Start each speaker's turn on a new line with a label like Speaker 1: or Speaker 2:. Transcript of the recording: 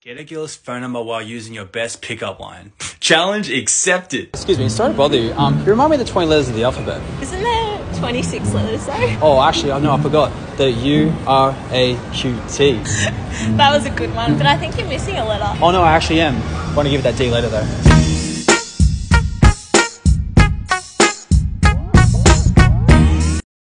Speaker 1: Get a girl's phone number while using your best pickup line. Challenge accepted.
Speaker 2: Excuse me, sorry to bother you. You remind me of the 20 letters of the alphabet.
Speaker 3: Isn't there 26 letters though?
Speaker 2: Oh, actually, no, I forgot. The U-R-A-Q-T.
Speaker 3: That was a good one, but I think you're missing a letter.
Speaker 2: Oh, no, I actually am. I want to give it that D later, though.